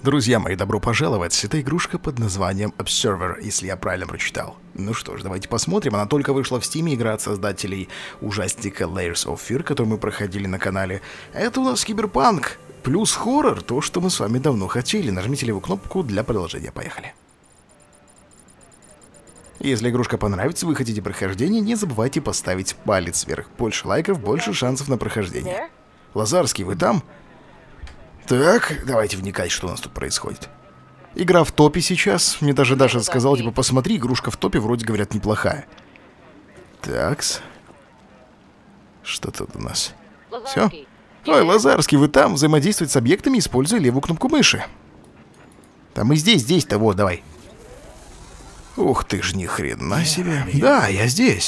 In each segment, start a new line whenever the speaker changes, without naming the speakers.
Друзья мои, добро пожаловать. Это игрушка под названием Observer, если я правильно прочитал. Ну что ж, давайте посмотрим. Она только вышла в Steam, игра от создателей ужастика Layers of Fear, который мы проходили на канале. Это у нас киберпанк плюс хоррор, то, что мы с вами давно хотели. Нажмите левую кнопку для продолжения. Поехали. Если игрушка понравится, вы хотите прохождения, не забывайте поставить палец вверх. Больше лайков, больше шансов на прохождение. Лазарский, вы там? Так, давайте вникать, что у нас тут происходит. Игра в топе сейчас. Мне даже Даша сказал, типа, посмотри, игрушка в топе, вроде говорят, неплохая. Такс. Что тут у нас? Все? Ой, Лазарский, вы там? Взаимодействовать с объектами, используя левую кнопку мыши. Там и здесь-то, вот, давай. Ух ты ж, ни хрена себе. Да, я здесь.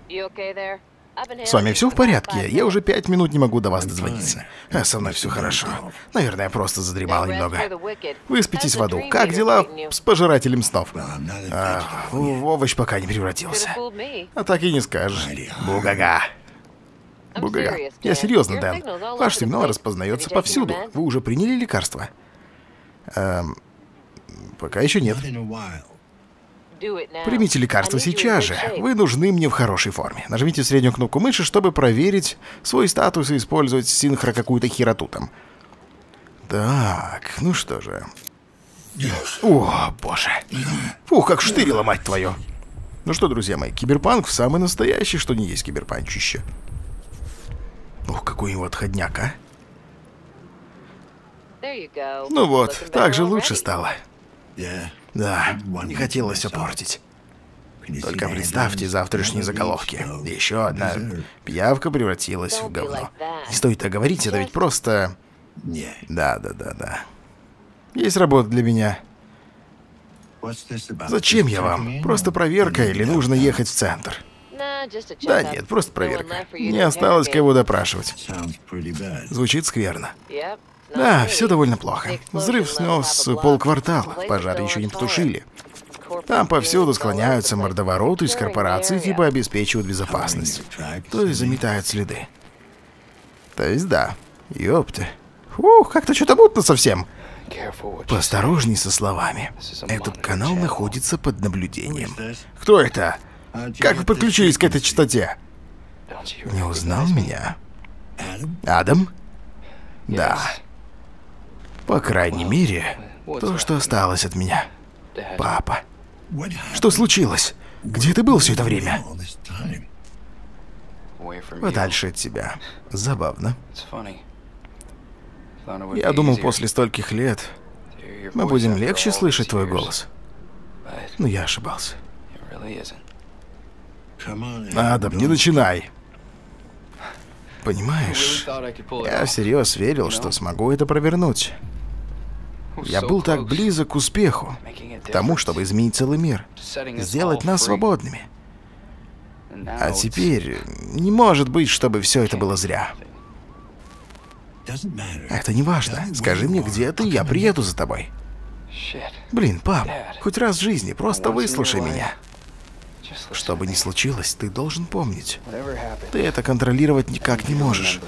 С вами все в порядке? Я уже 5 минут не могу до вас дозвониться. А со мной все хорошо. Наверное, я просто задремал немного. Выспитесь в аду. Как дела с пожирателем снов? В овощ пока не превратился. А так и не скажешь. Бугага. Бугага. Я серьезно, Дэн. Ваш сигнал распознается повсюду. Вы уже приняли лекарство? Пока еще нет. Примите лекарство сейчас же. Вы нужны мне в хорошей форме. Нажмите среднюю кнопку мыши, чтобы проверить свой статус и использовать синхро какую-то хероту там. Так, ну что же. О, боже. Фух, как штырило, мать твою. Ну что, друзья мои, киберпанк самый настоящий, что не есть киберпанчище. Ух, какой его отходняк, а. Ну вот, так же лучше стало. Да, не хотелось все портить. Только представьте завтрашние заголовки. Еще одна пиявка превратилась в говно. Не стоит так говорить, это ведь просто... Да. Есть работа для меня. Зачем я вам? Просто проверка или нужно ехать в центр? Да нет, просто проверка. Не осталось кого допрашивать. Звучит скверно. Да, все довольно плохо. Взрыв снес полквартала, пожар еще не потушили. Там повсюду склоняются мордовороты из корпораций, типа обеспечивают безопасность. То есть заметают следы. То есть да, ёпта. Фух, как-то что-то мутно совсем. Поосторожней со словами. Этот канал находится под наблюдением. Кто это? Как вы подключились к этой частоте? Не узнал меня? Адам? Да. По крайней мере, то, что осталось от меня. Папа. Что случилось? Где ты был все это время? Подальше от тебя. Забавно. Я думал, после стольких лет мы будем легче слышать твой голос. Но я ошибался. Адам, не начинай. Понимаешь, я всерьез верил, что смогу это провернуть. Я был так близок к успеху, к тому, чтобы изменить целый мир, сделать нас свободными. А теперь не может быть, чтобы все это было зря. Это не важно. Скажи мне, где ты, я приеду за тобой. Блин, пап, хоть раз в жизни просто выслушай меня. Что бы ни случилось, ты должен помнить. Ты это контролировать никак не можешь.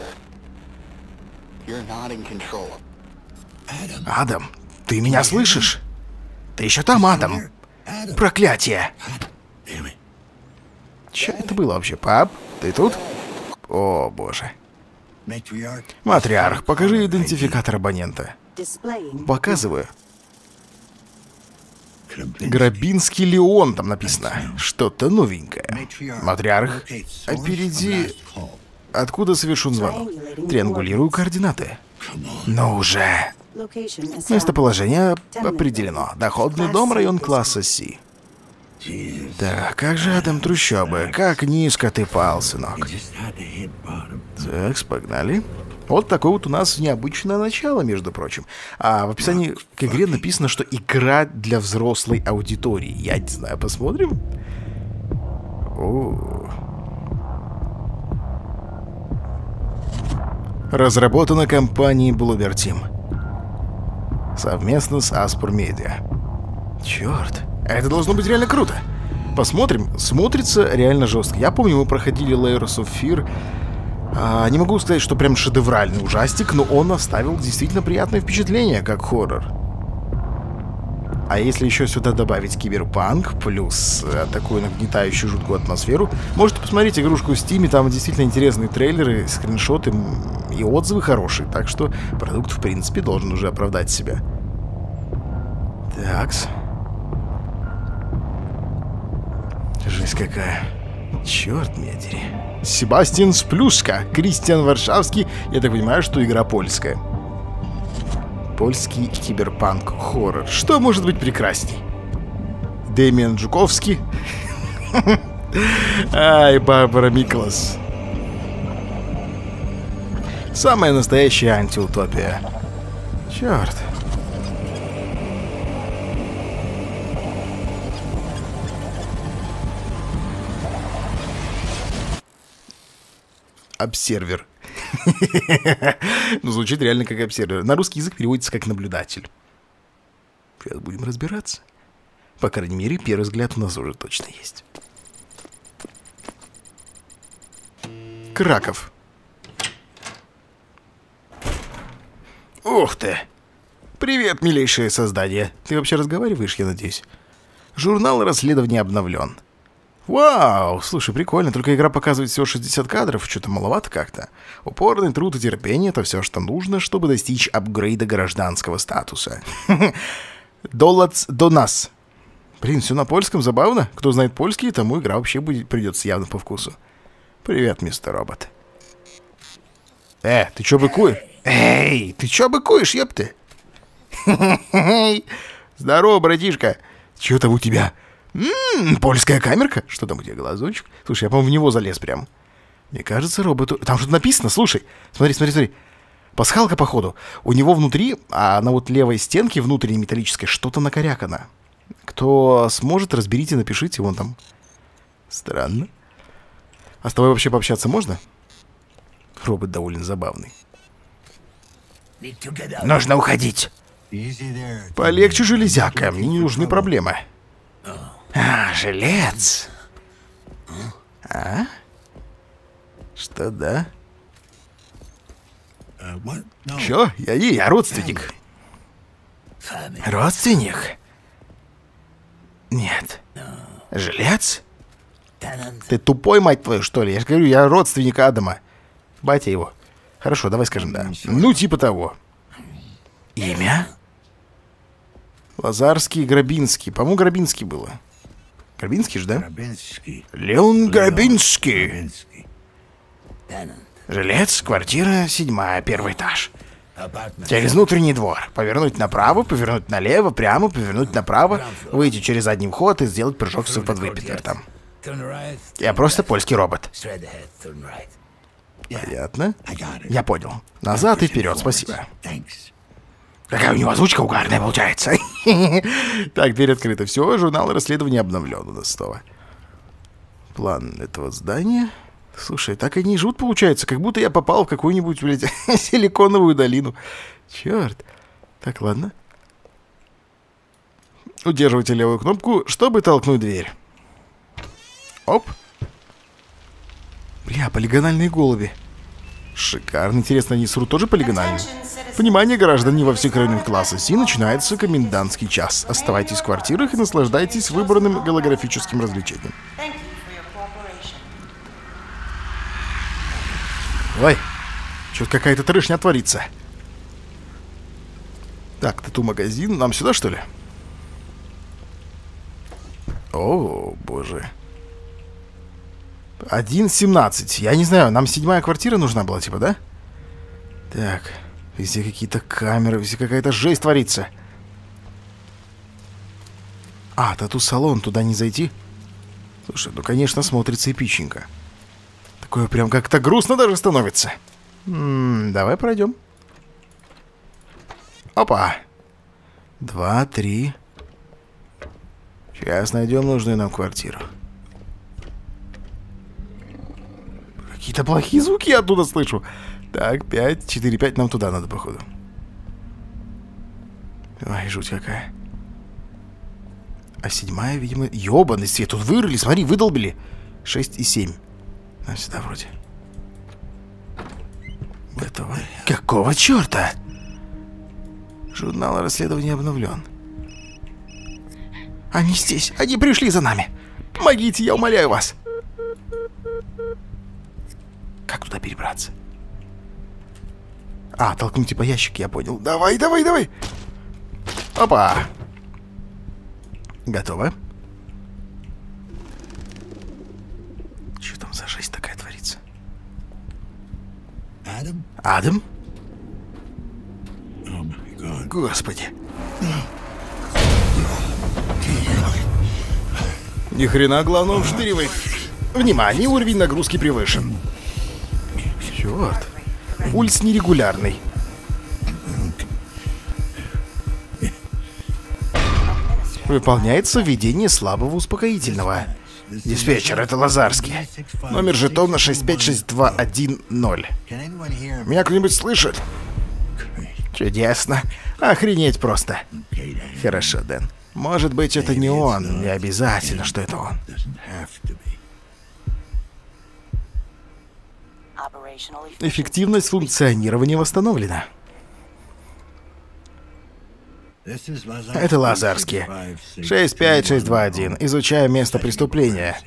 Адам, ты меня слышишь? Ты еще там, Адам? Проклятие! Че это было вообще, пап? Ты тут? О, боже. Матриарх, покажи идентификатор абонента. Показываю. Грабинский Леон, там написано. Что-то новенькое. Матриарх, опереди... Откуда совершен звонок? Триангулирую координаты. Ну уже. Местоположение определено. Доходный дом, район класса С. Так, как же Адам трущобы? Как низко ты пал, сынок. Так, погнали. Вот такое вот у нас необычное начало, между прочим. А в описании к игре написано, что игра для взрослой аудитории. Я не знаю, посмотрим. Разработана компанией Bloober Team. Совместно с Aspur Media. Черт, это должно быть реально круто. Посмотрим, смотрится реально жестко. Я помню, мы проходили Layers of Fear. Не могу сказать, что прям шедевральный ужастик, но он оставил действительно приятное впечатление, как хоррор. А если еще сюда добавить киберпанк, плюс такую нагнетающую жуткую атмосферу, можете посмотреть игрушку в Steam, там действительно интересные трейлеры, скриншоты и отзывы хорошие, так что продукт, в принципе, должен уже оправдать себя. Такс. Жесть какая. Черт меня дери. Себастьян Сплюшка, Кристиан Варшавский. Я так понимаю, что игра польская. Польский киберпанк-хоррор. Что может быть прекрасней? Дэмиан Жуковский. Ай, Барбара Миклас. Самая настоящая антиутопия. Черт. Обсервер. Ну, звучит реально как обсервер. На русский язык переводится как наблюдатель. Сейчас будем разбираться. По крайней мере, первый взгляд у нас уже точно есть. Краков. Ух ты! Привет, милейшее создание. Ты вообще разговариваешь, я надеюсь? Журнал расследования обновлен. Вау, слушай, прикольно, только игра показывает всего 60 кадров, что-то маловато как-то. Упорный труд и терпение — это все, что нужно, чтобы достичь апгрейда гражданского статуса. Долац до нас. Блин, все на польском, забавно. Кто знает польский, тому игра вообще придется явно по вкусу. Привет, мистер робот. Ты чё быкуешь? Эй, ты чё быкуешь, ёпты? Здорово, братишка. Чё там у тебя? Польская камерка? Что там у тебя, глазочек? Слушай, я, по-моему, в него залез прям. Мне кажется, роботу... Там что-то написано, слушай. Смотри. Пасхалка, походу. У него внутри, а на вот левой стенке внутренней металлической что-то накорякано. Кто сможет, разберите, напишите. Вон там. Странно. А с тобой вообще пообщаться можно? Робот довольно забавный. Нужно уходить. Полегче, железяка. Мне не нужны проблемы. Жилец. А? Что, да? Чё? Я родственник. Родственник? Нет. Жилец? Ты тупой, мать твою, что ли? Я же говорю, я родственник Адама. Батя его. Хорошо, давай скажем да. Ну, типа того. Имя? Лазарский, Грабинский. По-моему, Грабинский было. Грабинский же, да? Леон Грабинский. Жилец, квартира 7, первый этаж. Через внутренний двор. Повернуть направо, повернуть налево, прямо, повернуть направо, выйти через задний вход и сделать прыжок с подвыпетлертом. Я просто польский робот. Понятно. Я понял. Назад и вперед, спасибо. Какая у него озвучка угарная получается. Так, дверь открыта. Все, журнал расследования обновлен у нас снова. План этого здания. Слушай, так они и живут, получается, как будто я попал в какую-нибудь, блядь, силиконовую долину. Черт. Так, ладно. Удерживайте левую кнопку, чтобы толкнуть дверь. Оп. Бля, полигональные голуби. Шикарно. Интересно, они срут тоже полигональные? Внимание, граждане во всех районах класса Си, начинается комендантский час. Оставайтесь в квартирах и наслаждайтесь выбранным голографическим развлечением. Ой, что-то какая-то трешня творится. Так, тату-магазин. Нам сюда, что ли? О, боже. 1.17. Я не знаю, нам 7-я квартира нужна была, типа, да? Так, везде какие-то камеры, везде какая-то жесть творится. А, тату-салон, туда не зайти? Слушай, ну, конечно, смотрится эпичненько. Такое прям как-то грустно даже становится. Давай пройдем. Опа. 2, 3. Сейчас найдем нужную нам квартиру. Какие-то плохие звуки я оттуда слышу. Так, 5, 4, 5. Нам туда надо, походу. Ой, жуть какая. А 7-я, видимо... Ёбаный свет, тут вырыли, смотри, выдолбили. 6 и 7. Нам сюда вроде. Этого... Какого черта? Журнал расследования обновлен. Они здесь. Они пришли за нами. Помогите, я умоляю вас. Как туда перебраться? А, толкнуть типа ящик, я понял. Давай, давай, давай. Опа. Готово. Что там за жесть такая творится? Адам? Господи. Ни хрена, главное, он вштыривает. Внимание, уровень нагрузки превышен. Черт. Пульс нерегулярный. Выполняется введение слабого успокоительного. Диспетчер, это Лазарский. Номер жетона 656210. Меня кто-нибудь слышит? Чудесно. Охренеть просто. Хорошо, Дэн. Может быть, это не он. Не обязательно, что это он. Эффективность функционирования восстановлена. Это Лазарский. 65621. Изучаем место преступления.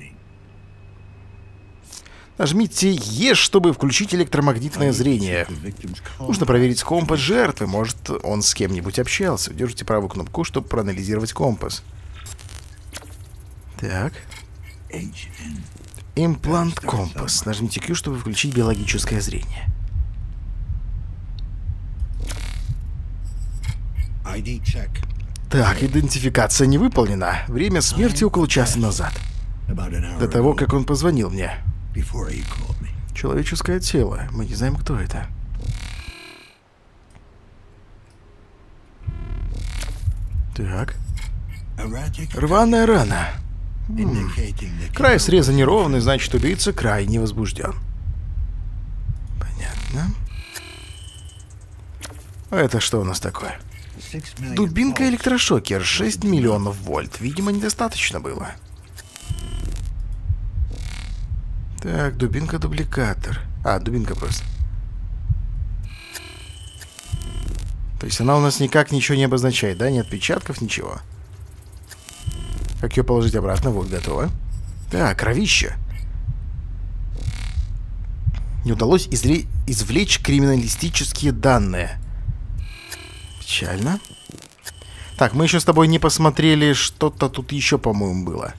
Нажмите Е, чтобы включить электромагнитное зрение. Нужно проверить компас жертвы. Может, он с кем-нибудь общался. Держите правую кнопку, чтобы проанализировать компас. Так. Имплант компас. Нажмите Q, чтобы включить биологическое зрение. Так, идентификация не выполнена. Время смерти около часа назад. До того, как он позвонил мне. Человеческое тело. Мы не знаем, кто это. Так. Рваная рана. Край среза неровный, значит, убийца крайне возбужден. Понятно. Это что у нас такое? Дубинка-электрошокер. 6 миллионов вольт. Видимо, недостаточно было. Так, дубинка-дубликатор. А, дубинка просто. То есть она у нас никак ничего не обозначает, да? Ни отпечатков, ничего. Как ее положить обратно? Вот, готово. Так, кровище. Не удалось извлечь криминалистические данные. Печально. Так, мы еще с тобой не посмотрели, что-то тут еще, по-моему, было.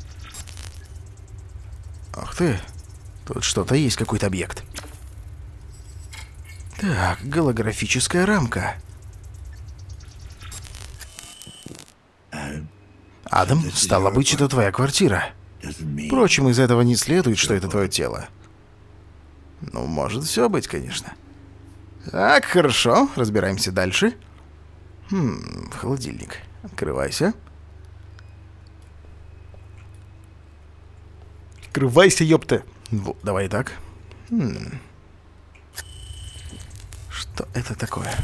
Ах ты. Тут что-то есть, какой-то объект. Так, голографическая рамка. Адам, стало быть, это твоя квартира. Впрочем, из этого не следует, что это твое тело. Ну, может все быть, конечно. Так, хорошо, разбираемся дальше. Холодильник. Открывайся. Открывайся, ёпта. Вот, давай так. Что это такое?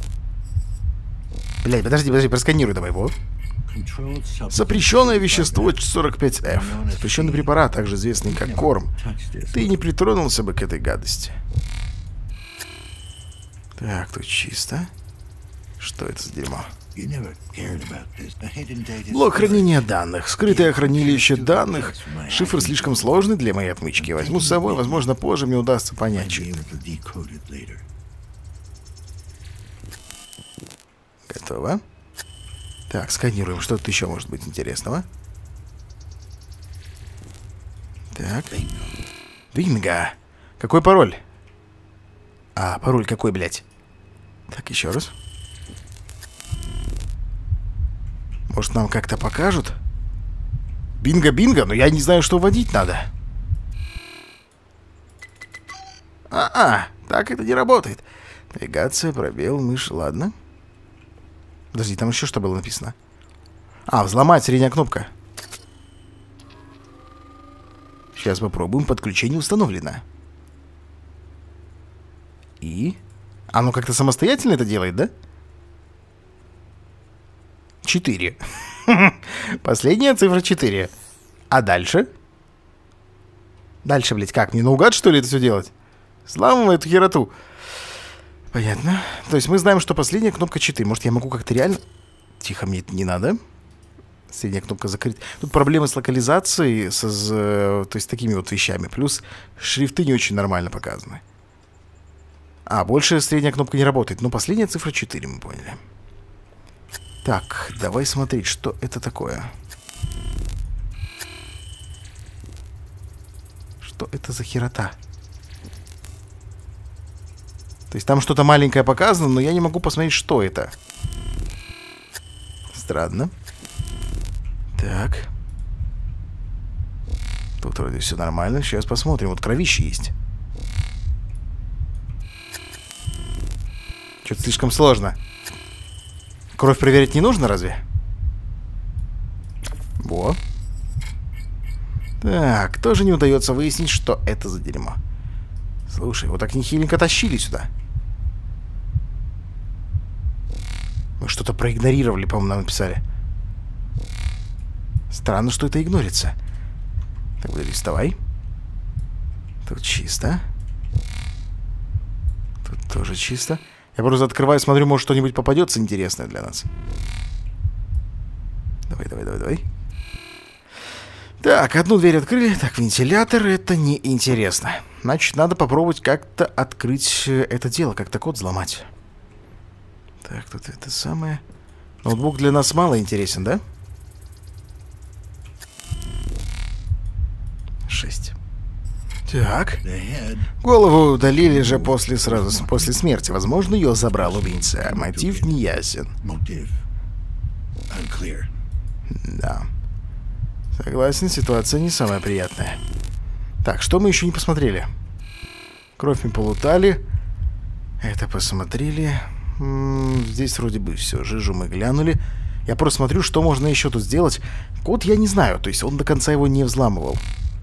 Блядь, подожди, просканируй давай его. Запрещенное вещество 45F. Запрещенный препарат, также известный как корм. Ты не притронулся бы к этой гадости. Так, тут чисто. Что это за дерьмо? Блок хранения данных. Скрытое хранилище данных. Шифр слишком сложный для моей отмычки. Возьму с собой, возможно, позже мне удастся понять, что это. Готово. Так, сканируем. Что тут еще может быть интересного? Так. Бинго. Какой пароль? А, пароль какой, блядь? Так, еще раз. Может, нам как-то покажут? Бинго-бинго, но я не знаю, что вводить надо. Так это не работает. Навигация, пробел, мышь, ладно. Подожди, там еще что было написано? А, взломать, средняя кнопка. Сейчас попробуем, подключение установлено. И? Оно как-то самостоятельно это делает, да? 4. Последняя цифра 4. А дальше? Дальше, блядь, как? Мне наугад, что ли, это все делать? Взламывай эту хероту. Понятно. То есть мы знаем, что последняя кнопка 4. Может, я могу как-то реально... Тихо, мне это не надо. Средняя кнопка закрыть. Тут проблемы с локализацией, то есть такими вот вещами. Плюс шрифты не очень нормально показаны. А, больше средняя кнопка не работает. Но последняя цифра 4, мы поняли. Так, давай смотреть, что это такое. Что это за херота? То есть там что-то маленькое показано, но я не могу посмотреть, что это. Странно. Так. Тут вроде все нормально. Сейчас посмотрим. Вот кровище есть. Что-то слишком сложно. Кровь проверить не нужно, разве? Во. Так, тоже не удается выяснить, что это за дерьмо. Слушай, вот так нехиленько тащили сюда. Мы что-то проигнорировали, по-моему, нам написали. Странно, что это игнорится. Так, подожди, вставай. Тут чисто. Тут тоже чисто. Я просто открываю, смотрю, может что-нибудь попадется интересное для нас. Давай, давай, давай, давай. Так, одну дверь открыли. Так, вентилятор, это неинтересно. Значит, надо попробовать как-то открыть это дело, как-то код взломать. Так, тут это самое. Ноутбук для нас мало интересен, да? 6. Так. Голову удалили же сразу после смерти. Возможно, ее забрал убийца. Мотив не ясен. Да. Согласен, ситуация не самая приятная. Так, что мы еще не посмотрели? Кровь мы полутали. Это посмотрели. Здесь вроде бы все. Жижу мы глянули. Я просто смотрю, что можно еще тут сделать. Код я не знаю. То есть он до конца его не взламывал.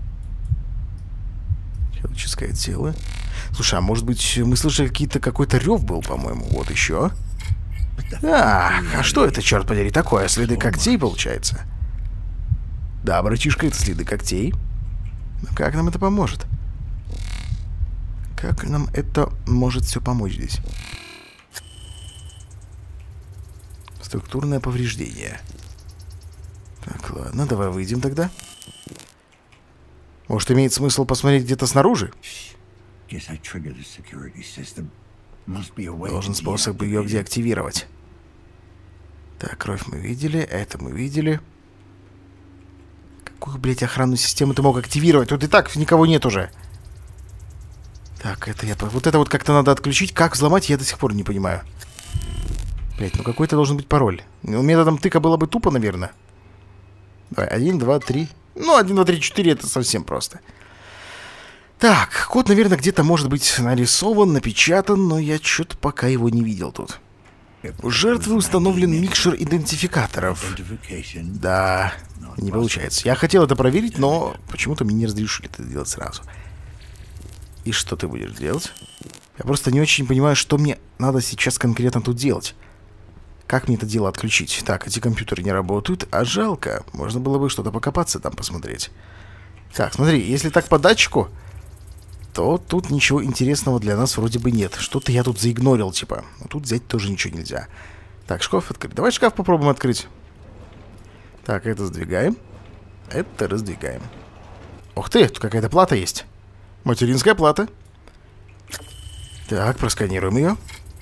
Человеческое тело. Слушай, а может быть мы слышали какой-то рев был, по-моему. Вот еще. Так, а что это, черт подери, такое? Следы когтей, получается? Да, братишка, это следы когтей. Но как нам это поможет? Как нам это может все помочь здесь? Структурное повреждение. Так, ладно, давай выйдем тогда. Может, имеет смысл посмотреть где-то снаружи? Должен способ ее деактивировать. Так, кровь мы видели, это мы видели. Какую, блядь, охранную систему ты мог активировать? Тут и так никого нет уже. Так, это я... Вот это вот как-то надо отключить. Как взломать, я до сих пор не понимаю. Блядь, ну какой-то должен быть пароль. Ну, методом тыка было бы тупо, наверное. Давай, 1, 2, 3. Ну, 1, 2, 3, 4, это совсем просто. Так, код, наверное, где-то может быть нарисован, напечатан, но я что-то пока его не видел тут. У жертвы установлен микшер идентификаторов. Да, не получается. Я хотел это проверить, но почему-то мне не разрешили это делать сразу. И что ты будешь делать? Я просто не очень понимаю, что мне надо сейчас конкретно тут делать. Как мне это дело отключить? Так, эти компьютеры не работают, а жалко. Можно было бы что-то покопаться там, посмотреть. Так, смотри, если так по датчику, то тут ничего интересного для нас вроде бы нет. Что-то я тут заигнорил, типа. Но тут взять тоже ничего нельзя. Так, шкаф открыть. Давай шкаф попробуем открыть. Так, это сдвигаем. Это раздвигаем. Ух ты, тут какая-то плата есть. Материнская плата. Так, просканируем ее.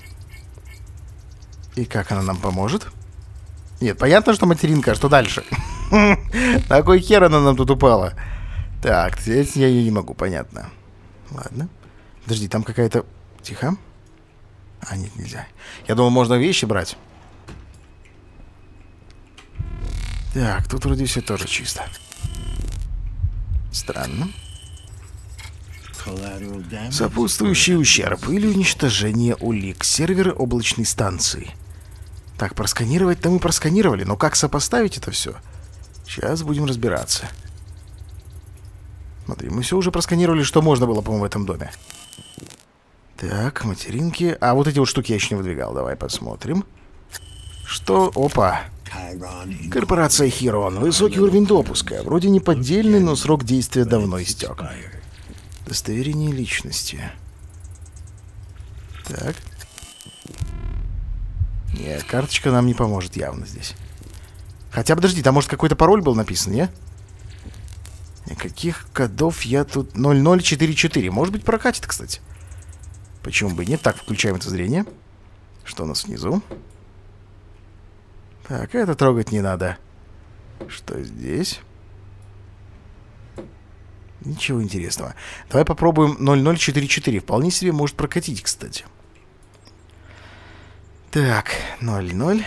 И как она нам поможет? Нет, понятно, что материнка, а что дальше? На кой хер она нам тут упала? Так, здесь я ее не могу, понятно. Ладно. Подожди, там какая-то... Тихо. А, нет, нельзя. Я думал, можно вещи брать. Так, тут вроде все тоже чисто. Странно. Сопутствующий ущерб или уничтожение улик. Серверы облачной станции. Так, просканировать-то мы просканировали, но как сопоставить это все? Сейчас будем разбираться. Смотри, мы все уже просканировали, что можно было, по-моему, в этом доме. Так, материнки. А вот эти вот штуки я еще не выдвигал. Давай посмотрим. Что? Опа. Корпорация Хирон. Высокий уровень допуска. Вроде не поддельный, но срок действия давно истек. Удостоверение личности. Так. Нет, карточка нам не поможет явно здесь. Хотя, подожди, там, может, какой-то пароль был написан, не? Никаких кодов я тут... 0044. Может быть, прокатит, кстати. Почему бы и нет? Так, включаем это зрение. Что у нас внизу? Так, это трогать не надо. Что здесь? Ничего интересного. Давай попробуем 0044. Вполне себе может прокатить, кстати. Так, 00.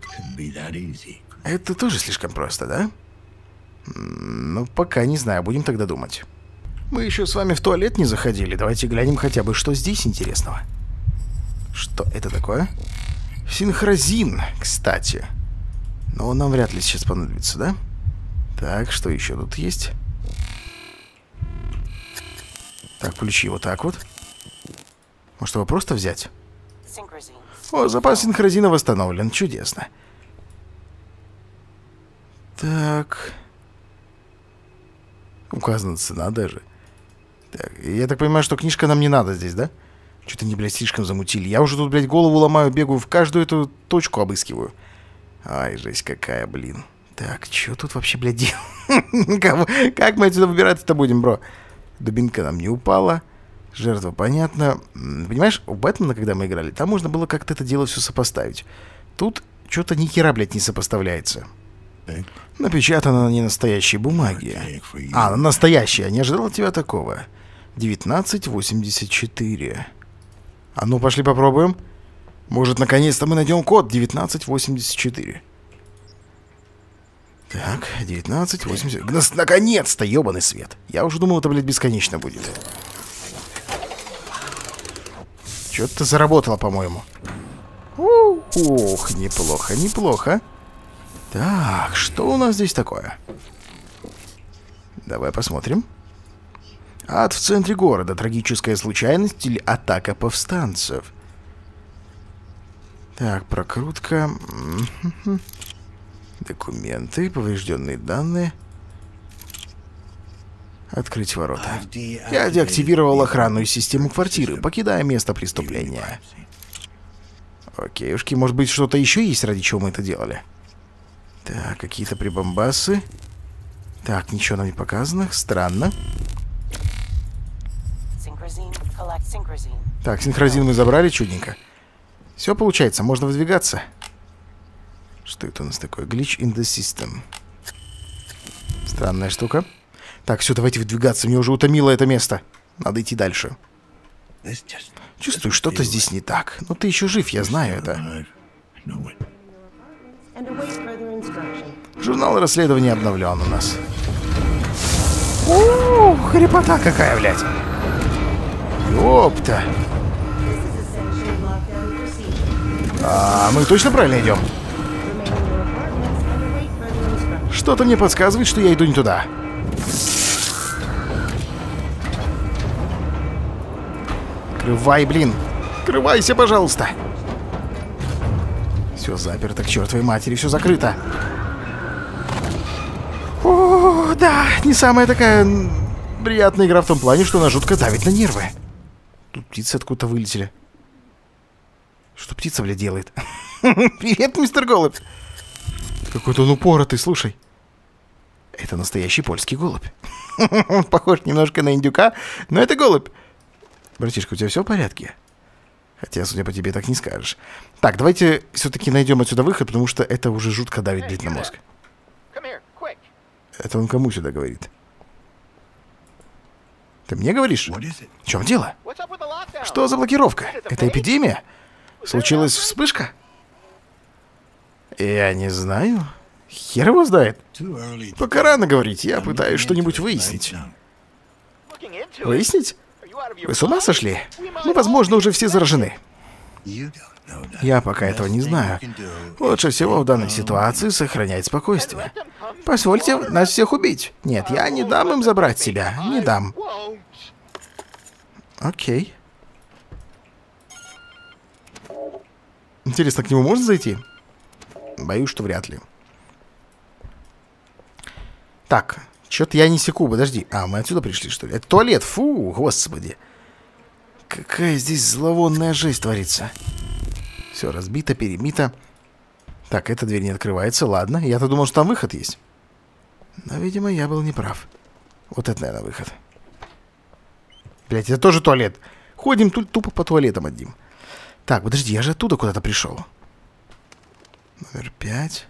Это тоже слишком просто, да? Ну, пока не знаю. Будем тогда думать. Мы еще с вами в туалет не заходили. Давайте глянем хотя бы, что здесь интересного. Что это такое? Синхразин, кстати. Но он нам вряд ли сейчас понадобится, да? Так, что еще тут есть? Так, включи вот так вот. Может, его просто взять? О, запас синхразина восстановлен. Чудесно. Так. Указана цена даже. Так, я так понимаю, что книжка нам не надо здесь, да? Что-то они, блядь, слишком замутили. Я уже тут, блядь, голову ломаю, бегаю, в каждую эту точку обыскиваю. Ай, жесть какая, блин. Так, что тут вообще, блядь, делать? Как мы отсюда выбираться-то будем, бро? Дубинка нам не упала. Жертва, понятно. Понимаешь, у Бэтмена, когда мы играли, там можно было как-то это дело все сопоставить. Тут что-то ни хера, блядь, не сопоставляется. Напечатано на ненастоящей бумаге. А, настоящая. Не ожидал от тебя такого. 1984. А ну, пошли попробуем. Может, наконец-то мы найдем код 1984. Так, 1980. Наконец-то, ебаный свет. Я уже думал, это, блядь, бесконечно будет. Что-то заработало, по-моему. Ух, неплохо, неплохо. Так, что у нас здесь такое? Давай посмотрим. Ад в центре города. Трагическая случайность или атака повстанцев? Так, прокрутка. Документы, поврежденные данные. Открыть ворота. Я деактивировал охранную систему квартиры, покидая место преступления. Окей, ушки, может быть, что-то еще есть, ради чего мы это делали? Так, какие-то прибамбасы. Так, ничего нам не показано. Странно. Так, синхразин мы забрали, чудненько. Все получается, можно выдвигаться. Что это у нас такое? Glitch in the system. Странная штука. Так, все, давайте выдвигаться. Мне уже утомило это место. Надо идти дальше. Чувствую, что-то здесь не так. Но ты еще жив, я знаю это. Журнал расследования обновлен у нас. Хрипота какая, блядь. Ёпта. А мы точно правильно идем? Что-то мне подсказывает, что я иду не туда. Крывай, блин. Крывайся, пожалуйста. Все заперто, к чертовой матери, все закрыто. О, да, не самая такая приятная игра в том плане, что она жутко давит на нервы. Тут птицы откуда-то вылетели. Что птица, блядь, делает? Привет, мистер Голубь. Какой-то он упоротый, слушай. Это настоящий польский голубь. Он похож немножко на индюка, но это голубь. Братишка, у тебя все в порядке? Хотя, судя по тебе, так не скажешь. Так, давайте все-таки найдем отсюда выход, потому что это уже жутко давит, блядь, на мозг. Это он кому сюда говорит? Ты мне говоришь? В чем дело? Что за блокировка? Это эпидемия? Случилась вспышка? Я не знаю. Хер его знает. Пока рано говорить, я пытаюсь что-нибудь выяснить. Выяснить? Вы с ума сошли? Мы, возможно, уже все заражены. Я пока этого не знаю. Лучше всего в данной ситуации сохранять спокойствие. Позвольте нас всех убить. Нет, я не дам им забрать себя. Не дам. Окей. Интересно, к нему можно зайти? Боюсь, что вряд ли. Так, что-то я не секу, подожди. А, мы отсюда пришли, что ли? Это туалет, фу, господи. Какая здесь зловонная жесть творится. Все разбито, перемито. Так, эта дверь не открывается. Ладно, я-то думал, что там выход есть. Но, видимо, я был неправ. Вот это, наверное, выход. Блять, это тоже туалет. Ходим тут тупо по туалетам одним. Так, подожди, я же оттуда куда-то пришел. Номер 5.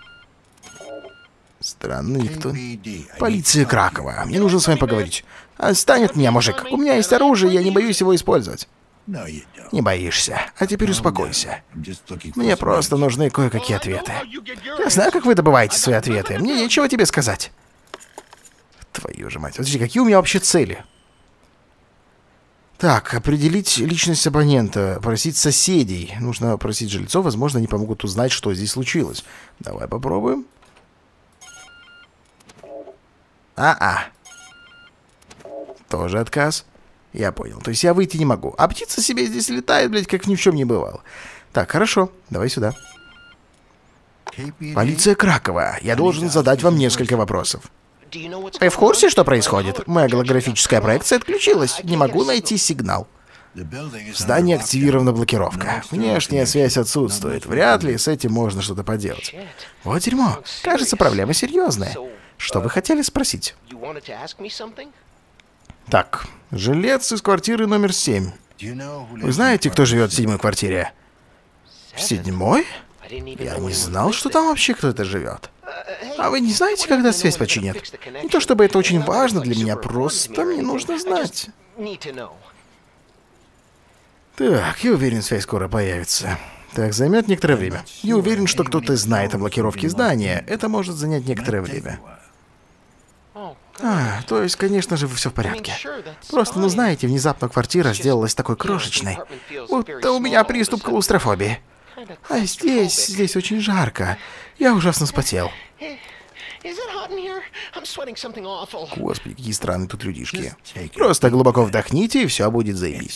Странно, никто... Полиция Кракова. Мне нужно с вами поговорить. Отстань от меня, мужик. У меня есть оружие, я не боюсь его использовать. Не боишься. А теперь успокойся. Мне просто нужны кое-какие ответы. Я знаю, как вы добываете свои ответы. Мне нечего тебе сказать. Твою же мать. Подожди, какие у меня вообще цели? Так, определить личность абонента, просить соседей. Нужно просить жильцов, возможно, они помогут узнать, что здесь случилось. Давай попробуем. Тоже отказ. Я понял. То есть я выйти не могу. А птица себе здесь летает, блядь, как ни в чем не бывало. Так, хорошо. Давай сюда. Полиция Кракова. Я должен задать вам несколько вопросов. Вы в курсе, что происходит? Моя голографическая проекция отключилась. Не могу найти сигнал. В здании активирована блокировка. Внешняя связь отсутствует. Вряд ли с этим можно что-то поделать. Вот дерьмо. Кажется, проблема серьезная. Что вы хотели спросить? Так, жилец из квартиры номер 7. Вы знаете, кто живет в 7-й квартире? В 7-й? Я не знал, что там вообще кто-то живет. А вы не знаете, когда связь починят? Не то чтобы это очень важно для меня, просто мне нужно знать. Так, я уверен, связь скоро появится. Так, займет некоторое время. Я уверен, что кто-то знает о блокировке здания. Это может занять некоторое время. То есть, конечно же, все в порядке. Просто, ну знаете, внезапно квартира сделалась такой крошечной. Будто у меня приступ клаустрофобии. А здесь очень жарко. Я ужасно вспотел. Господи, какие странные тут людишки. Просто глубоко вдохните, и все будет заебись.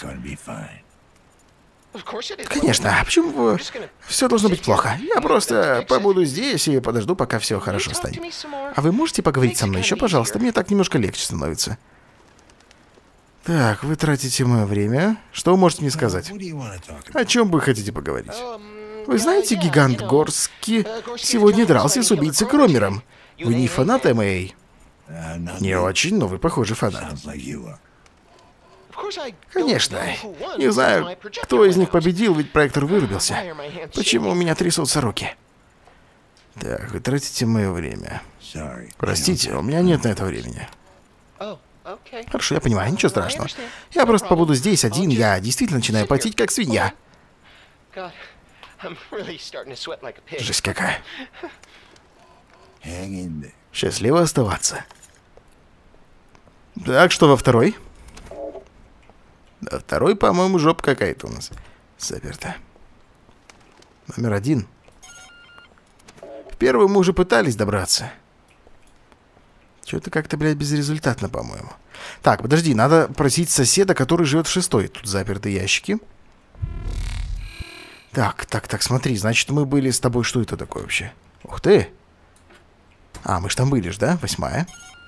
Конечно, а почему все должно быть плохо? Я просто побуду здесь и подожду, пока все хорошо станет. А вы можете поговорить со мной еще, пожалуйста? Мне так немножко легче становится. Так, вы тратите мое время. Что вы можете мне сказать? О чем вы хотите поговорить? Вы знаете, гигант Горский сегодня дрался с убийцей Кромером. Вы не фанат МА? Не очень, но вы, похоже, фанат. Конечно. Не знаю, кто из них победил, ведь проектор вырубился. Почему у меня трясутся руки? Так, вы тратите мое время. Простите, у меня нет на это времени. Хорошо, я понимаю, ничего страшного. Я просто побуду здесь один, я действительно начинаю потеть, как свинья. Жесть какая. Счастливо оставаться. Так, что во второй? Да, второй, по-моему, жопа какая-то у нас. Заперта. Номер 1. В первую мы уже пытались добраться. Что-то как-то, блядь, безрезультатно, по-моему. Так, подожди, надо просить соседа, который живет в 6-й. Тут заперты ящики. Так, смотри, значит, мы были с тобой... Что это такое вообще? Ух ты! А, мы ж там были ж, да? 8-я.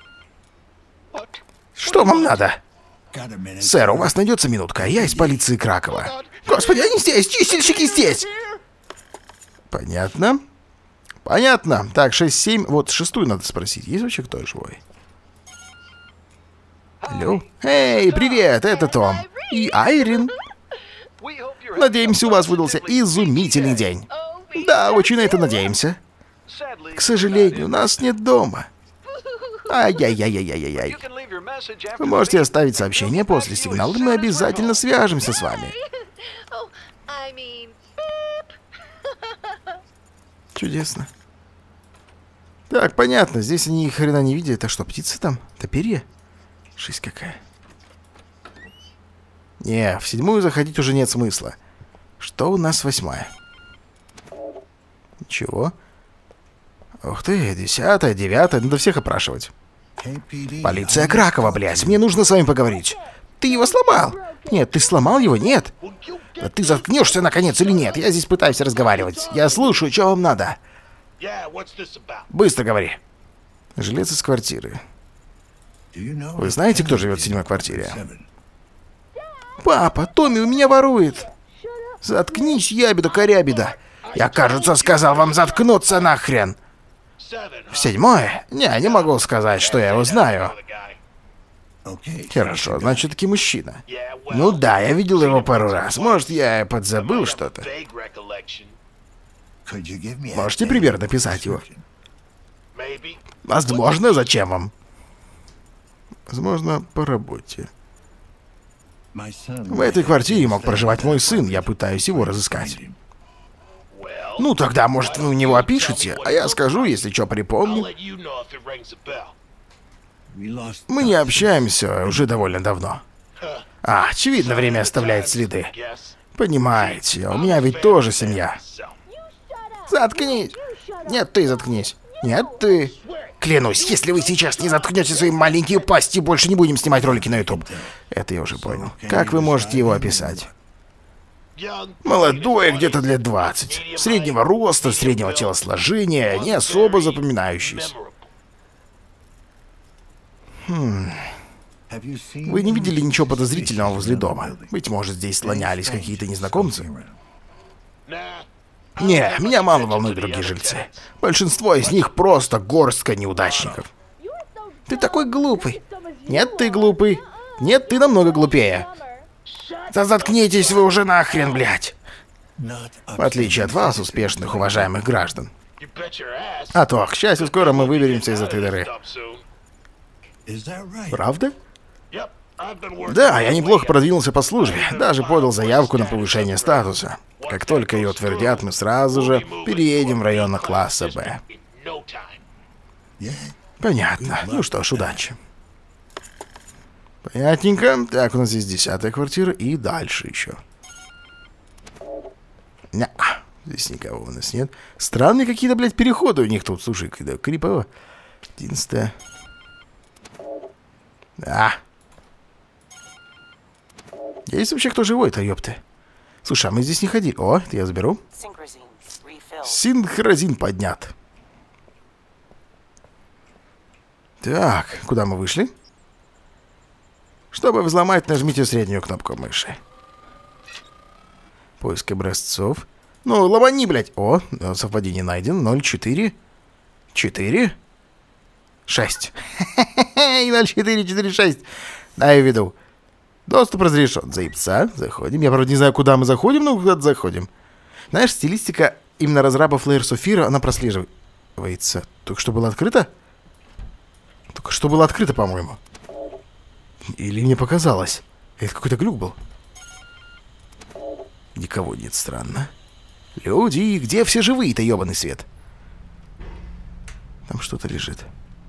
Что вам надо? Сэр, у вас найдется минутка, я из полиции Кракова. Господи, они здесь! Чистильщики здесь! Понятно. Понятно. Так, 6-7. Вот 6-ю надо спросить. Есть вообще кто живой? Алло? Эй, привет, это Том. И Айрин. Надеемся, у вас выдался изумительный день. Да, очень на это надеемся. К сожалению, нас нет дома. Ай-яй-яй-яй-яй-яй. Вы можете оставить сообщение после сигнала, и мы обязательно свяжемся с вами. Чудесно. Так, понятно, здесь они ни хрена не видят. Это что, птицы там? Это перья? Жизнь какая. Не, в 7-ю заходить уже нет смысла. Что у нас 8-я? Ничего. Ух ты, 10-я, 9-я, надо всех опрашивать. Полиция Кракова, блядь, мне нужно с вами поговорить. Ты его сломал? Нет, ты сломал его? Нет. Да ты заткнешься, наконец, или нет? Я здесь пытаюсь разговаривать. Я слушаю, что вам надо. Быстро говори. Жилец из квартиры. Вы знаете, кто живет в 7-й квартире? Папа, Томми у меня ворует. Заткнись, ябеда-корябеда. Я, кажется, сказал вам заткнуться нахрен. В 7-й? Не могу сказать, что я его знаю. Хорошо, значит, таки мужчина. Ну да, я видел его пару раз. Может, я подзабыл что-то. Можете пример написать его? Возможно, зачем вам? Возможно, по работе. В этой квартире мог проживать мой сын, я пытаюсь его разыскать. Ну, тогда, может, вы у него опишете, а я скажу, если что припомню. Мы не общаемся уже довольно давно. Очевидно, время оставляет следы. Понимаете, у меня ведь тоже семья. Заткнись. Нет, ты заткнись. Нет, ты. Клянусь, если вы сейчас не заткнете свои маленькие пасти, больше не будем снимать ролики на YouTube. Это я уже понял. Как вы можете его описать? Молодой, где-то лет 20. Среднего роста, среднего телосложения, не особо запоминающийся. Вы не видели ничего подозрительного возле дома? Быть может, здесь слонялись какие-то незнакомцы? Не, меня мало волнуют другие жильцы. Большинство из них просто горстка неудачников. Ты такой глупый. Нет, ты глупый. Нет, ты намного глупее. Да заткнитесь вы уже нахрен, блядь. В отличие от вас, успешных, уважаемых граждан. А то, к счастью, скоро мы выберемся из этой дыры. Правда? Да, я неплохо продвинулся по службе. Даже подал заявку на повышение статуса. Как только ее утвердят, мы сразу же переедем в район класса Б. Понятно. Ну что ж, удачи. Понятненько. Так, у нас здесь 10-я квартира и дальше еще. Не, здесь никого у нас нет. Странные какие-то, блядь, переходы у них тут. Слушай, когда крипово. 11-я. Да. Есть вообще кто живой-то, ёпты? Слушай, а мы здесь не ходили. О, это я заберу. Синхразин поднят. Так, куда мы вышли? Чтобы взломать, нажмите среднюю кнопку мыши. Поиск образцов. Ну, ломани, блядь. О, совпадение найден. 04. 4. 6. 0446. Дай виду. Доступ разрешен. Заебца. Заходим. Я, правда, не знаю, куда мы заходим, но куда-то заходим. Знаешь, стилистика именно разрабов Layers of Fear, она прослеживается. Только что было открыто? Только что было открыто, по-моему. Или мне показалось? Это какой-то глюк был. Никого нет, странно. Люди, где все живые-то, ёбаный свет? Там что-то лежит.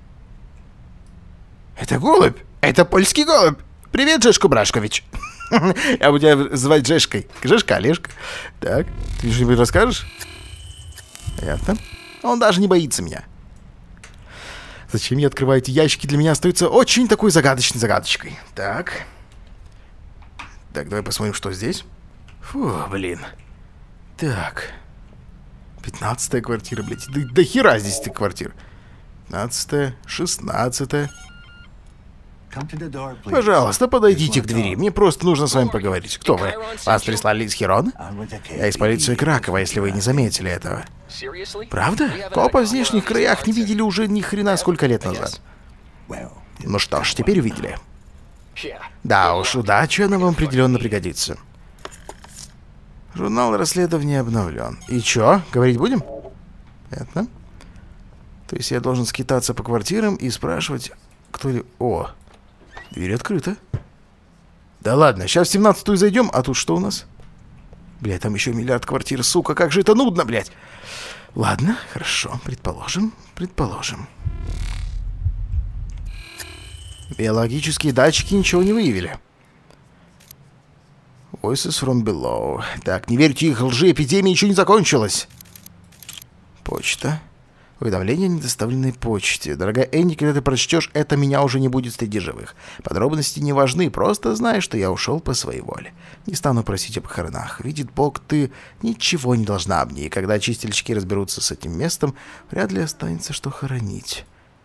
Это голубь! Это польский голубь! Привет, Жешко Брашкович. Я буду тебя звать Жешкой. Жешка, Олежка. Так, ты что-нибудь расскажешь? Понятно. Он даже не боится меня. Зачем я открываю эти ящики, для меня остается очень такой загадочной загадочкой. Так. Так, давай посмотрим, что здесь. Фу, блин. Так. 15-я квартира, блядь. Да хера здесь этих квартир. 15-я, 16-я. Пожалуйста, подойдите к двери. Мне просто нужно с вами поговорить. Кто вы? Вас прислали из Херона? Я из полиции Кракова, если вы не заметили этого. Правда? Копа в здешних краях не видели уже ни хрена сколько лет назад. Ну что ж, теперь увидели. Да уж, удача, она вам определенно пригодится. Журнал расследования обновлен. И чё, говорить будем? Понятно. То есть я должен скитаться по квартирам и спрашивать, кто ли... О, дверь открыта. Да ладно, сейчас в 17-ю зайдем, а тут что у нас? Блядь, там еще миллиард квартир, сука, как же это нудно, блядь. Ладно, хорошо, предположим. Биологические датчики ничего не выявили. Voices from below. Так, не верьте их лжи, эпидемия еще не закончилась. Почта. Уведомление о недоставленной почте. Дорогая Энди, когда ты прочтешь это, меня уже не будет среди живых. Подробности не важны, просто знай, что я ушел по своей воле. Не стану просить о похоронах. Видит Бог, ты ничего не должна мне, и когда чистильщики разберутся с этим местом, вряд ли останется что хоронить.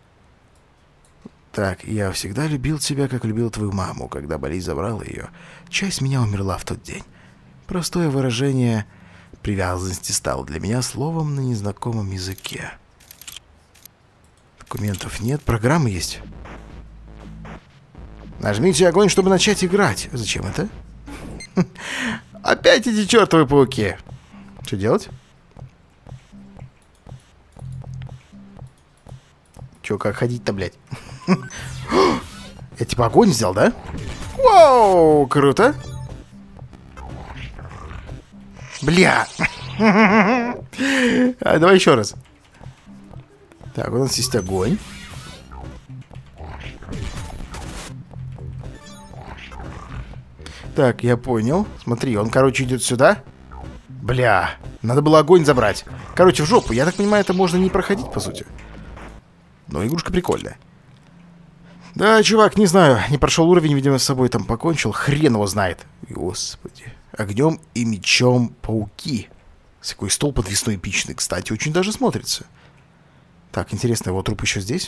Так, я всегда любил тебя, как любил твою маму, когда болезнь забрала ее. Часть меня умерла в тот день. Простое выражение привязанности стало для меня словом на незнакомом языке. Документов нет, программы есть. Нажмите огонь, чтобы начать играть. Зачем это? Опять эти чертовы пауки. Что делать? Че, как ходить-то, блядь? Я типа огонь взял, да? Вау, круто. Бля. Давай еще раз. Так, у нас есть огонь. Так, я понял. Смотри, он, короче, идет сюда. Бля, надо было огонь забрать. Короче, в жопу. Я так понимаю, это можно не проходить, по сути. Но игрушка прикольная. Да, чувак, не знаю. Не прошел уровень, видимо, с собой там покончил. Хрен его знает. Господи. Огнем и мечом пауки. Такой стол подвесной эпичный, кстати, очень даже смотрится. Так, интересно, его труп еще здесь?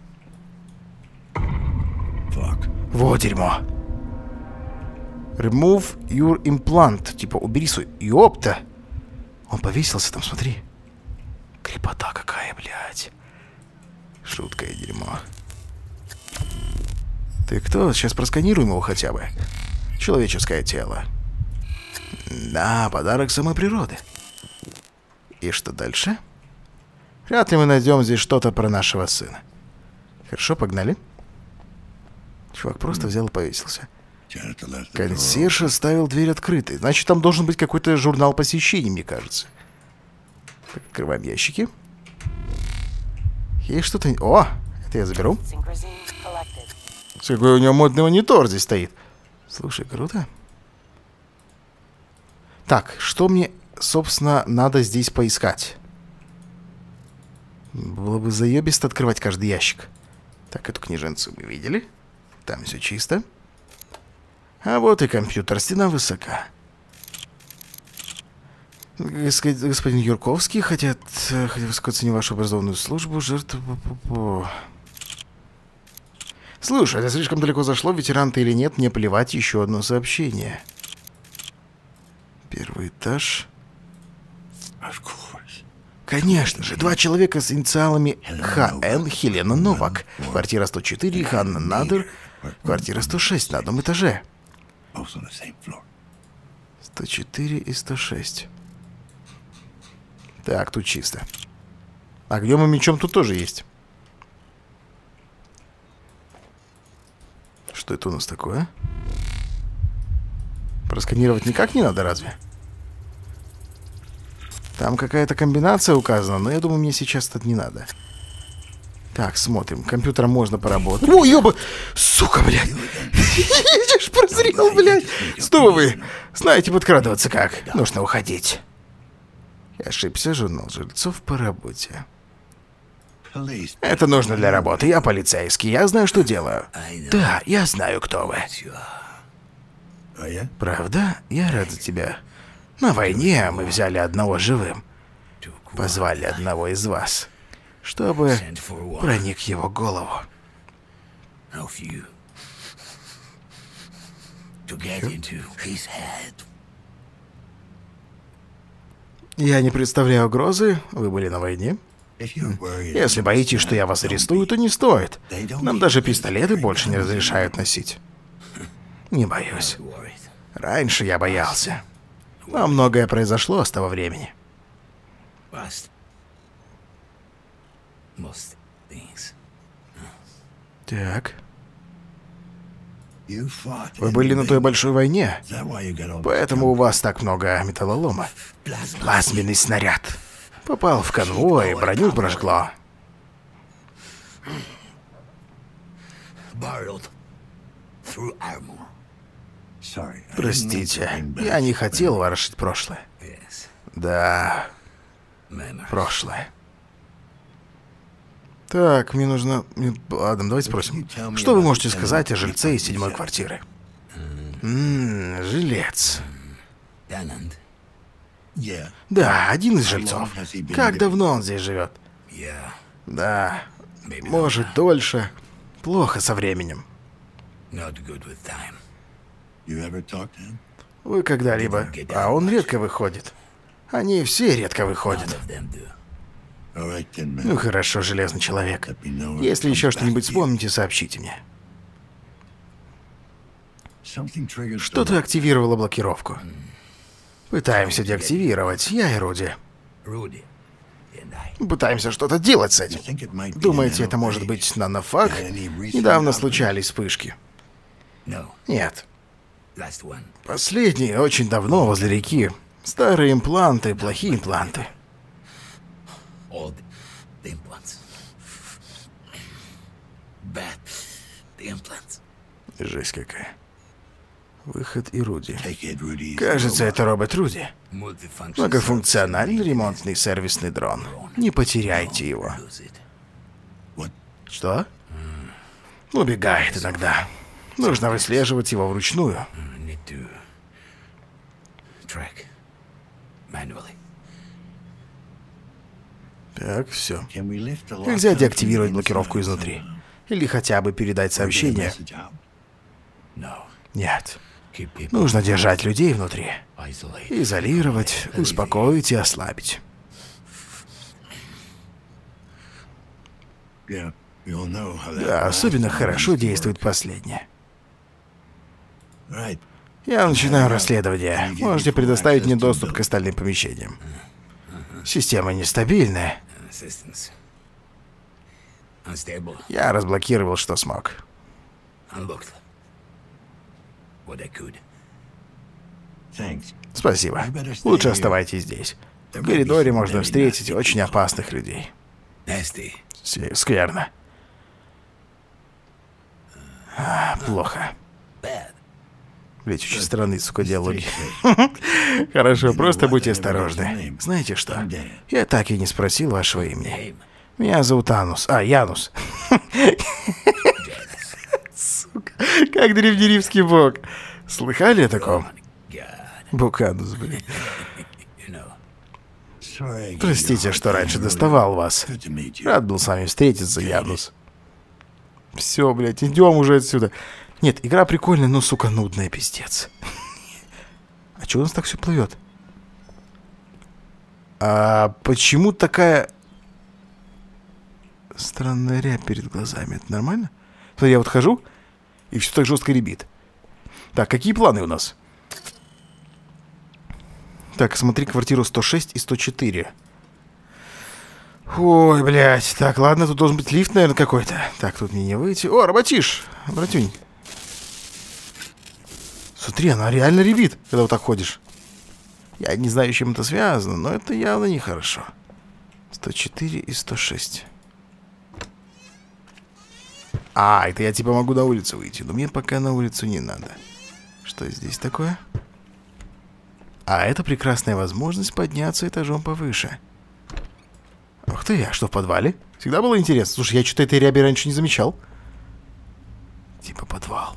Во, дерьмо. Remove your implant. Типа, убери свой... Ёпта! Он повесился там, смотри. Крепота какая, блядь. Жуткое дерьмо. Ты кто? Сейчас просканируем его хотя бы. Человеческое тело. Да, подарок самой природы. И что дальше? Вряд ли мы найдем здесь что-то про нашего сына. Хорошо, погнали. Чувак просто взял и повесился. Консьерж оставил дверь открытой. Значит, там должен быть какой-то журнал посещений, мне кажется. Так, открываем ящики. Есть что-то... О, это я заберу. Какой у него модный монитор здесь стоит. Слушай, круто. Так, что мне, собственно, надо здесь поискать? Было бы заебисто открывать каждый ящик. Так, эту книженцу мы видели. Там все чисто. А вот и компьютер. Стена высока. Господин Юрковский, хотя высоко ценю вашу образованную службу, жертву... Слушай, это слишком далеко зашло, ветеран ты или нет, мне плевать, еще одно сообщение. Первый этаж. Конечно же, 2 человека с инициалами ХН, Хелена Новак. Квартира 104, Ханна Надер. Квартира 106 на одном этаже. 104 и 106. Так, тут чисто. Огнем и мечом тут тоже есть. Что это у нас такое? Просканировать никак не надо, разве? Там какая-то комбинация указана, но я думаю, мне сейчас это не надо. Так, смотрим. Компьютером можно поработать. О, ёба! Сука, блядь! Я ж прозрел, блядь! Что вы? Знаете, подкрадываться как? Нужно уходить. Я ошибся, журнал жильцов по работе. Это нужно для работы. Я полицейский. Я знаю, что делаю. Да, я знаю, кто вы. Правда? Я рад за тебя. На войне мы взяли одного живым. Позвали одного из вас, чтобы проник в его голову. Я не представляю угрозы. Вы были на войне. Если боитесь, что я вас арестую, то не стоит. Нам даже пистолеты больше не разрешают носить. Не боюсь. Раньше я боялся. Но многое произошло с того времени. Так. Вы были на той большой войне, поэтому у вас так много металлолома. Плазменный снаряд. Попал в конвой, броню прожгло. Простите, я не хотел ворошить прошлое. Да, прошлое. Так, мне нужно... Ладно, давайте спросим. Что вы можете сказать о жильце из 7-й квартиры? Жилец. Да, один из жильцов. Как давно он здесь живет? Да, может, дольше. Плохо со временем. Вы когда-либо... А он редко выходит. Они все редко выходят. Ну хорошо, Железный Человек. Если еще что-нибудь вспомните, сообщите мне. Что-то активировало блокировку. Пытаемся деактивировать, я и Руди. Пытаемся что-то делать с этим. Думаете, это может быть нанофаг? Недавно случались вспышки. Нет. Последний, очень давно, возле реки. Старые импланты, плохие импланты. Жесть какая. Выход и Руди. Кажется, это робот Руди. Многофункциональный ремонтный сервисный дрон. Не потеряйте его. Что? Убегает иногда. Нужно выслеживать его вручную. Так, все. Нельзя деактивировать блокировку изнутри. Или хотя бы передать сообщение. Нет. Нужно держать людей внутри. Изолировать, успокоить и ослабить. Да, особенно хорошо действует последнее. Я начинаю расследование. Можете предоставить мне доступ к остальным помещениям. Система нестабильная. Я разблокировал, что смог. Спасибо. Лучше оставайтесь здесь. В коридоре можно встретить очень опасных людей. Скверно. Плохо. Блять, очень странные, сука, диалоги. Хорошо, просто будьте осторожны. Знаете что? Я так и не спросил вашего имени. Меня зовут Анус. Янус. Сука, как древнеримский бог. Слыхали о таком? Буканус, блин. Простите, что раньше доставал вас. Рад был с вами встретиться, Янус. Все, блядь, идем уже отсюда. Нет, игра прикольная, но, сука, нудная, пиздец. А чё у нас так все плывет? А почему такая странная рябь перед глазами? Это нормально? Смотри, я вот хожу, и все так жестко ребит. Так, какие планы у нас? Так, смотри квартиру 106 и 104. Ой, блядь. Так, ладно, тут должен быть лифт, наверное, какой-то. Так, тут мне не выйти. О, работиш, братюнь. Смотри, она реально ребит, когда вот так ходишь. Я не знаю, с чем это связано, но это явно нехорошо. 104 и 106. Это я типа могу на улицу выйти, но мне пока на улицу не надо. Что здесь такое? Это прекрасная возможность подняться этажом повыше. Ух ты, а что в подвале? Всегда было интересно. Слушай, я что-то этой ряби раньше не замечал. Типа подвал.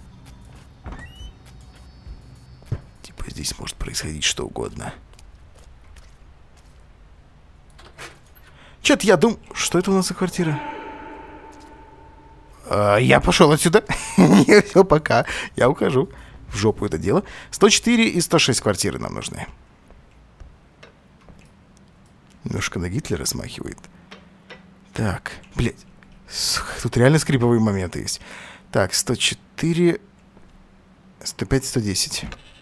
Типа здесь может происходить что угодно. Чё-то я думаю... Что это у нас за квартира? Я пошел отсюда. Все, пока. Я ухожу. В жопу это дело. 104 и 106 квартиры нам нужны. Немножко на Гитлера смахивает. Так, блядь. Тут реально скриповые моменты есть. Так, 104, 105, 110.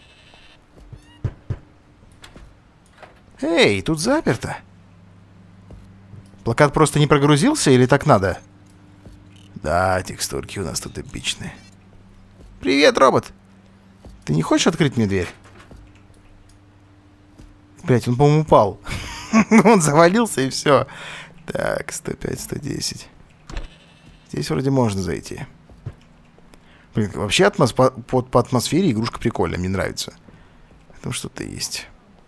Эй, тут заперто. Плакат просто не прогрузился или так надо? Да, текстурки у нас тут эпичные. Привет, робот. Ты не хочешь открыть мне дверь? Блять, он, по-моему, упал. Он завалился и все. Так, 105, 110. Здесь вроде можно зайти. Блин, вообще по атмосфере игрушка прикольная, мне нравится. Там что-то есть.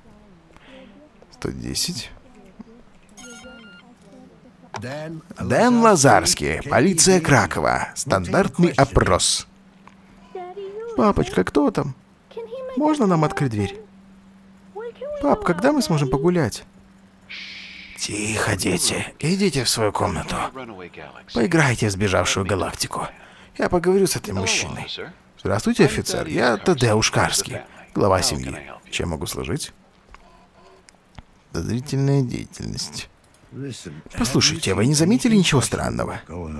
110. Дэн Лазарский, полиция Кракова. Стандартный опрос. Папочка, кто там? Можно нам открыть дверь? Пап, когда мы сможем погулять? Тихо, дети. Идите в свою комнату. Поиграйте в сбежавшую галактику. Я поговорю с этим мужчиной. Здравствуйте, офицер. Я Тадеуш Карский, глава семьи. Чем могу служить? Подозрительная деятельность. Послушайте, вы не заметили ничего странного?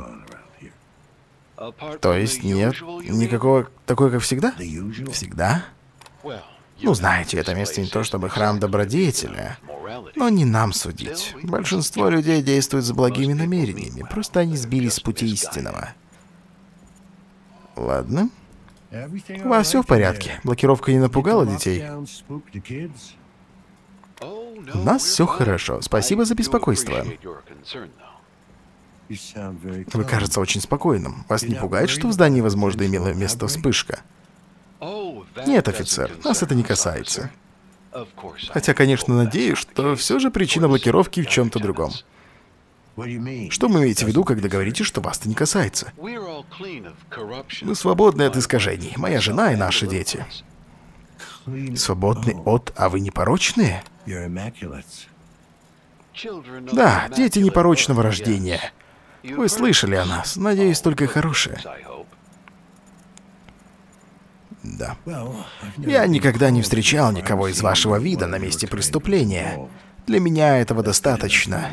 То есть нет никакого такой, как всегда? Всегда? Ну, знаете, это место не то чтобы храм добродетеля, но не нам судить. Большинство людей действуют с благими намерениями, просто они сбились с пути истинного. Ладно. У вас все в порядке? Блокировка не напугала детей? У нас все хорошо. Спасибо за беспокойство. Вы, кажется, очень спокойным. Вас не пугает, что в здании, возможно, имела место вспышка? Нет, офицер, нас это не касается. Хотя, конечно, надеюсь, что все же причина блокировки в чем-то другом. Что вы имеете в виду, когда говорите, что вас это не касается? Мы свободны от искажений. Моя жена и наши дети. Свободны от... А вы непорочные? Да, дети непорочного рождения. Вы слышали о нас. Надеюсь, только хорошее. Да. Я никогда не встречал никого из вашего вида на месте преступления. Для меня этого достаточно.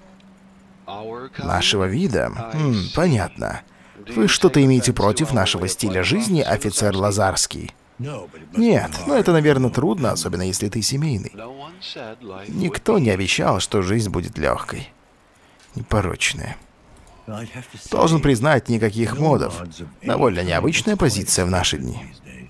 Нашего вида? Понятно. Вы что-то имеете против нашего стиля жизни, офицер Лазарский? Нет, но это, наверное, трудно, особенно если ты семейный. Никто не обещал, что жизнь будет легкой. Непорочная. Должен признать, никаких модов. Довольно необычная позиция в наши дни.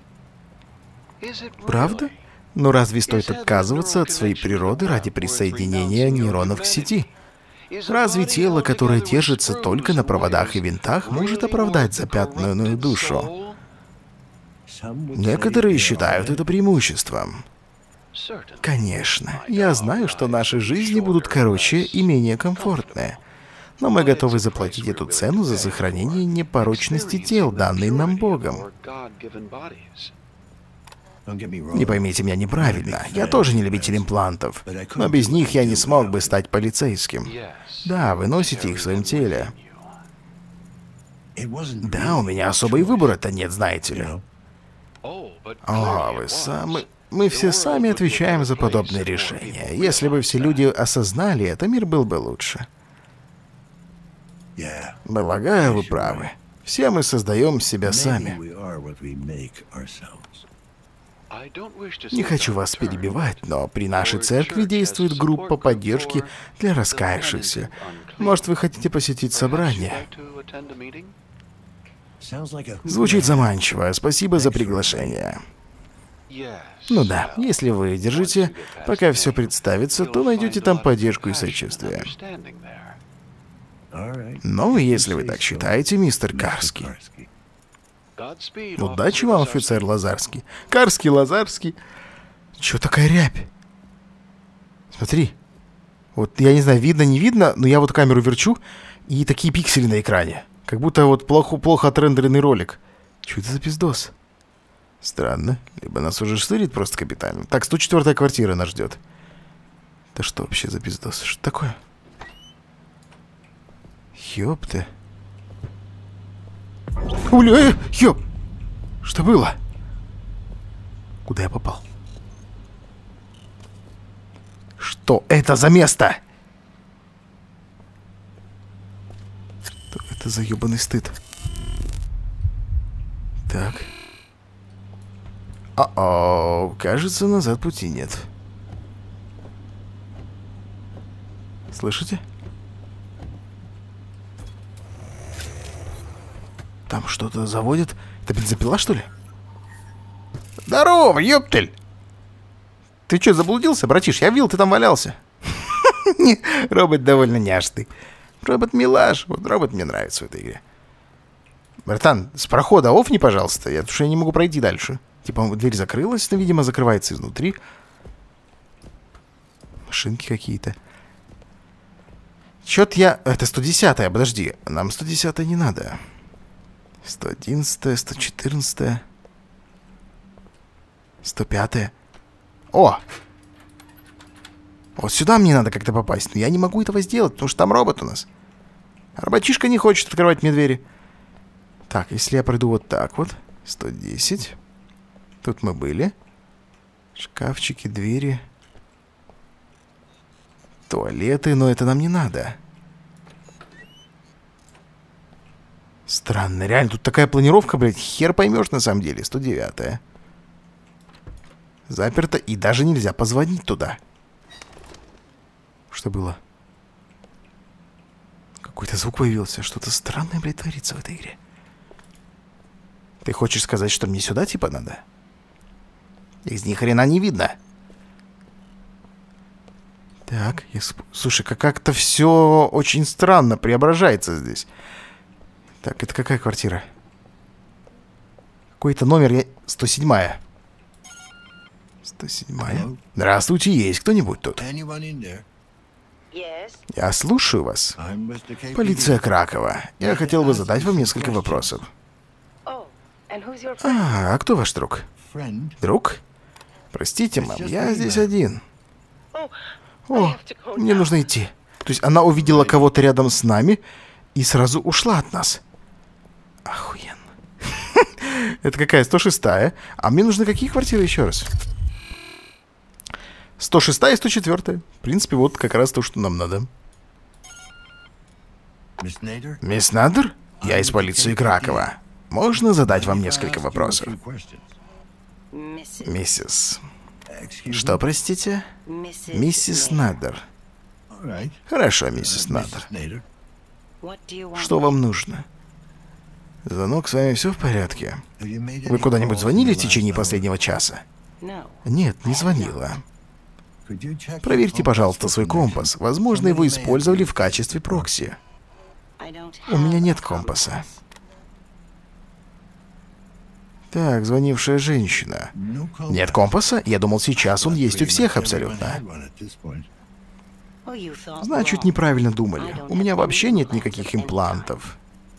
Правда? Но разве стоит отказываться от своей природы ради присоединения нейронов к сети? Разве тело, которое держится только на проводах и винтах, может оправдать запятнанную душу? Некоторые считают это преимуществом. Конечно, я знаю, что наши жизни будут короче и менее комфортные. Но мы готовы заплатить эту цену за сохранение непорочности тел, данной нам Богом. Не поймите меня неправильно, я тоже не любитель имплантов, но без них я не смог бы стать полицейским. Да, вы носите их в своем теле. Да, у меня особый выбора-то нет, знаете ли. О, вы сами... Мы все сами отвечаем за подобные решения. Если бы все люди осознали это, мир был бы лучше. Полагаю, вы правы. Все мы создаем себя сами. Не хочу вас перебивать, но при нашей церкви действует группа поддержки для раскаявшихся. Может, вы хотите посетить собрание? Звучит заманчиво. Спасибо за приглашение. Ну да, если вы держите, пока все представится, то найдете там поддержку и сочувствие. Ну, если вы так считаете, мистер Карский. Удачи вам, офицер Лазарский. Карский, Лазарский. Чё такая рябь? Смотри. Вот, я не знаю, видно, не видно, но я вот камеру верчу, и такие пиксели на экране. Как будто вот плохо отрендеренный ролик. Чё это за пиздос? Странно. Либо нас уже штырит просто капитально. Так, 104-я квартира нас ждет. Да что вообще за пиздос? Что такое? Ёпта. Бля, ёп! Что было? Куда я попал? Что это за место? Что это за ёбаный стыд? Так. О-о, кажется, назад пути нет. Слышите? Там что-то заводит. Это бензопила, что ли? Здорово, ёптель! Ты что, заблудился, братиш? Я видел, ты там валялся. Робот довольно няшный. Робот-милаш. Вот робот мне нравится в этой игре. Братан, с прохода офни, пожалуйста. Потому что я не могу пройти дальше. Типа дверь закрылась, но, видимо, закрывается изнутри. Машинки какие-то. Чё-то я... Это 110-я, подожди. Нам 110-я не надо. 111-я, 114-я. 105-я. О! Вот сюда мне надо как-то попасть. Но я не могу этого сделать, потому что там робот у нас. А роботишка не хочет открывать мне двери. Так, если я пройду вот так вот. 110. Тут мы были. Шкафчики, двери. Туалеты, но это нам не надо. Странно, реально, тут такая планировка, блядь, хер поймешь на самом деле. 109-я. Заперто, и даже нельзя позвонить туда. Что было? Какой-то звук появился. Что-то странное, блядь, творится в этой игре. Ты хочешь сказать, что мне сюда типа надо? Из ни хрена не видно. Так, слушай, как-то все очень странно преображается здесь. Так, это какая квартира? Какой-то номер, 107-я. 107-я. Здравствуйте, есть кто-нибудь тут? Я слушаю вас. Полиция Кракова. Я хотел бы задать вам несколько вопросов. А кто ваш друг? Друг? Простите, мам, я здесь один. О, мне нужно идти. То есть она увидела кого-то рядом с нами и сразу ушла от нас. Охуенно. Это какая? 106-я? А мне нужны какие квартиры еще раз? 106-я и 104-я. В принципе, вот как раз то, что нам надо. Мисс Надер? Я из полиции Кракова. Можно задать вам несколько вопросов? Миссис... Что, простите? Миссис Надер. Хорошо, миссис Надер. Что вам нужно? Звонок, с вами все в порядке? Вы куда-нибудь звонили в течение последнего часа? Нет, не звонила. Проверьте, пожалуйста, свой компас. Возможно, его использовали в качестве прокси. У меня нет компаса. Так, звонившая женщина. Нет компаса? Я думал, сейчас он есть у всех абсолютно. Значит, неправильно думали. У меня вообще нет никаких имплантов.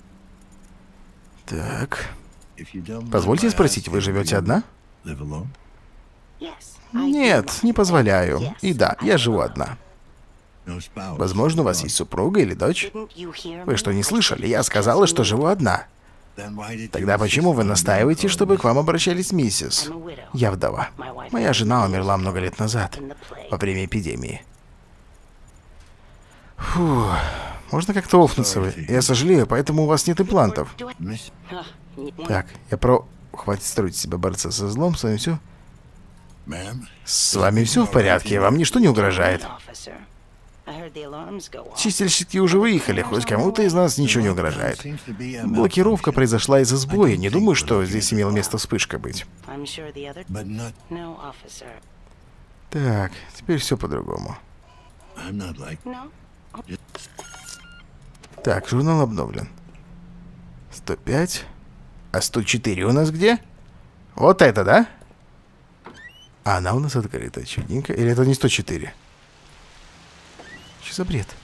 Так. Позвольте спросить, вы живете одна? Нет, не позволяю. И да, я живу одна. Возможно, у вас есть супруга или дочь? Вы что, не слышали? Я сказала, что живу одна. Тогда почему вы настаиваете, чтобы к вам обращались миссис? Я вдова. Моя жена умерла много лет назад, во время эпидемии. Фу, можно как-то офнуться вы? Я сожалею, поэтому у вас нет имплантов. Так, Хватит строить из себя борца со злом, с вами все? С вами все в порядке, вам ничто не угрожает. Чистильщики уже выехали, хоть кому-то из нас ничего не угрожает. Блокировка произошла из-за сбоя. Не думаю, что здесь имела место вспышка быть. Так, теперь все по-другому. Так, журнал обновлен. 105. А 104 у нас где? Вот это, да? А она у нас открыта, чудненько. Или это не 104? Что за бред?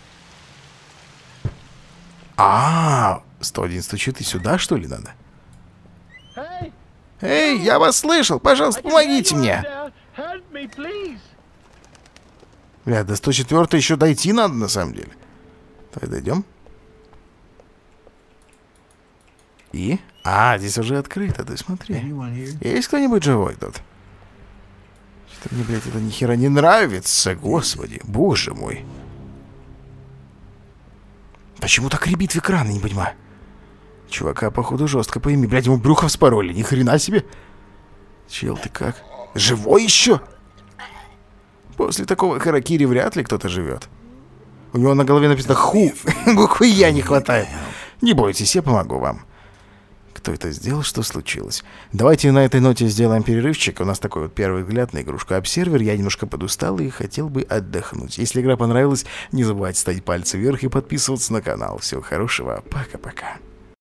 101, 104. Сюда, что ли, надо? Эй, я вас слышал! Пожалуйста, помогите мне! Бля, до 104 еще дойти надо, на самом деле. Давай дойдем. И? Здесь уже открыто, ты смотри. Есть кто-нибудь живой тут? Что-то мне, блядь, это нихера не нравится, господи, боже мой. Почему так ребит в экран, я не понимаю. Чувака, походу, жестко пойми. Блядь, ему брюхо вспороли, ни хрена себе. Чел, ты как? Живой еще? После такого харакири вряд ли кто-то живет. У него на голове написано «ху». Буквы «я» не хватает. Не бойтесь, я помогу вам. Кто это сделал, что случилось? Давайте на этой ноте сделаем перерывчик. У нас такой вот первый взгляд на игрушку Обсервер. Я немножко подустал и хотел бы отдохнуть. Если игра понравилась, не забывайте ставить пальцы вверх и подписываться на канал. Всего хорошего. Пока-пока.